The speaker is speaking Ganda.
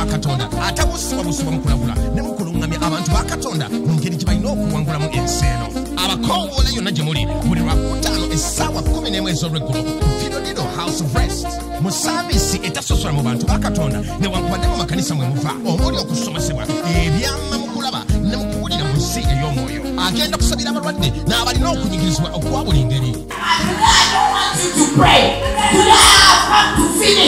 wa Katonda atabusibwa busibwa mukulagula ne mukulungamya abantu ba Katonda mu ngeri gye balina okuwangulamu ensi eno. Abakoowoola yonna gye muli buli Lwakutaano essaawa 11 ez'olweggulo ku FIDO House of Rest mu saavisi etasosola mu bantu ba Katonda newankubadde mu makanisa mwe muva omuli okusomesebwa ebyama mu kulaba ne mu kuwulira mu nsi ey'omwoyo. Agenda kusabira abalwadde n'abalina okunyigirizibwa okwa buli ngeri. Today I don't want you to pray. Today I have come to finish